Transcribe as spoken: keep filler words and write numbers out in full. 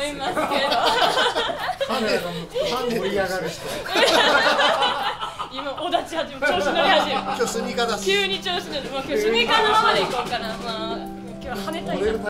いますけど。 カメラが向くと盛り上がる人。 今お立ち始め、調子乗り始め。 今日スニーカーだし。 急に調子乗る。まあ今日スニーカーのままで行こうかな。まあ今日は跳ねたいな。